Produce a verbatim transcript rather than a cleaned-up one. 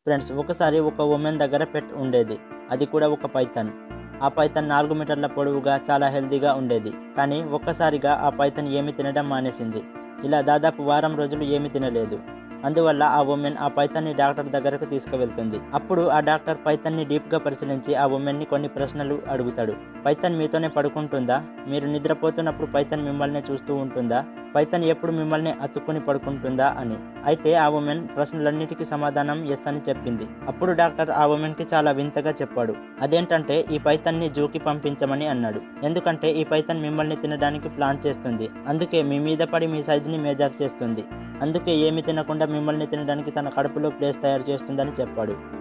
Friends, ఒకసారి ఒక women దగ్గర పెట్ ఉండేది. అది కూడా ఒక పైథాన్. ఆ పైథాన్ నాలుగు మీటర్ల పొడవుగా చాలా హెల్తీగా ఉండేది. కానీ ఒక్కసారిగా ఆ పైథాన్ ఏమీ తినడం మానేసింది. ఇలా దాదాపు వారం రోజులు ఏమీ తినలేదు. అందువల్ల ఆ ఉమెన్ ఆ పైథాన్ని డాక్టర్ దగ్గరకు తీసుకువెళ్తుంది. అప్పుడు ఆ డాక్టర్ పైథాన్ని డీప్గా పరిశీలించి ఆ ఉమెన్ని కొన్ని ప్రశ్నలు అడుగుతాడు. పైథాన్ మీతోనే పడుకుంటుందా? మీరు నిద్రపోతున్నప్పుడు పైథాన్ మిమ్మల్ని చూస్తూ ఉంటుందా? పైథాన్ ఎప్పుడు మిమ్మల్ని అతుక్కుని పడుకుంటుందా అని. అయితే ఆ ఉమెన్ ప్రశ్నలన్నిటికీ సమాధానం ఎస్ అని చెప్పింది. అప్పుడు డాక్టర్ ఆ ఉమెన్ కి చాలా వింతగా చెప్పాడు. అదేంటంటే ఈ పైథాన్ని జూకి పంపించమని అన్నాడు. ఎందుకంటే ఈ పైథాన్ మిమ్మల్ని తినడానికి ప్లాన్ చేస్తుంది. అందుకే మీ మీద పడి మీ సైజుని మేజర్ చేస్తుంది. అందుకే ఏమి తినకుండా మిమ్మల్ని తినడానికి తన కడుపులో ప్లేస్ తయారు చేస్తుందని చెప్పాడు.